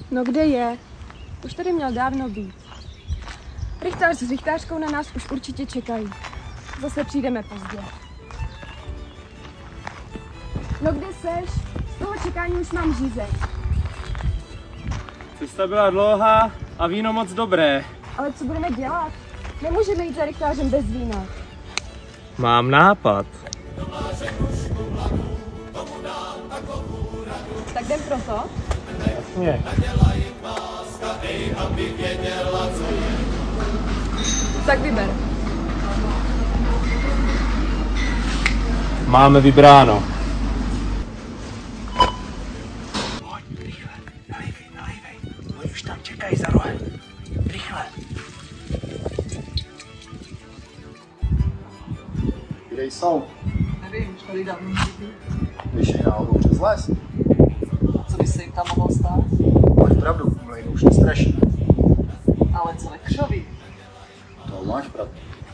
No kde je? Už tady měl dávno být. Rychtář s rychtářkou na nás už určitě čekají. Zase přijdeme pozdě. No kde seš? Z toho čekání už mám žízeň. Cesta byla dlouhá a víno moc dobré. Ale co budeme dělat? Nemůžeme jít za rychtářem bez vína. Mám nápad. Tak jdem pro to? Jasně. Tak vyber. Máme vybráno. Pojď, rychle, nalejvej. Oni už tam čekají za rohem. Rychle. Kde jsou? Nevím, už tady dávno nevidím. Vyšli náhodou přes les. Co by se jim tam mohlo stát? Máš pravdu, mlejn už nestraší. Ale co Lekšovi? To máš pravdu.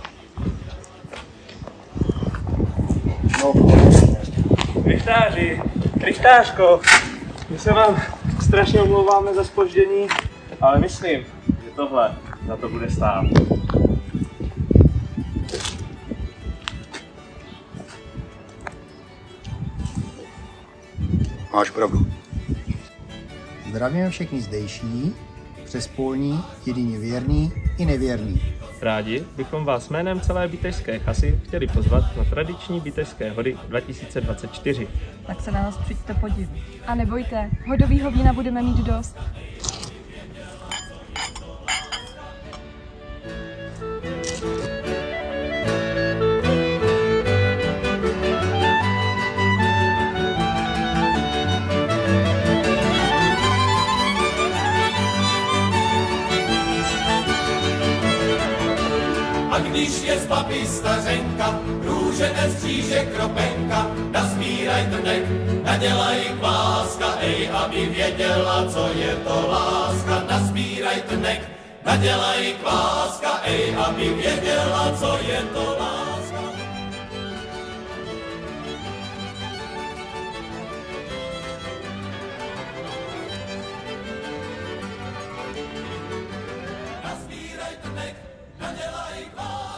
No, Rychtáři, rychtářko, my se vám strašně omlouváme za zpoždění, ale myslím, že tohle za to bude stát. máš pravdu. Zdravíme všechny zdejší, přes polní, jedině věrný i nevěrný. Rádi bychom vás jménem celé Bitežské chasy chtěli pozvat na tradiční Bitežské hody 2024. Tak se na nás přijďte podívat. A nebojte, hodovýho vína budeme mít dost. A když je z babi stařenka, růženec, křížek, kropenka, nazbíraj trnek, nadělaj kváska, ej, aby věděla, co je to láska. Nazbíraj trnek, nadělaj kváska, ej, aby věděla, co je to láska. Nazbíraj trnek, nadělaj kváska.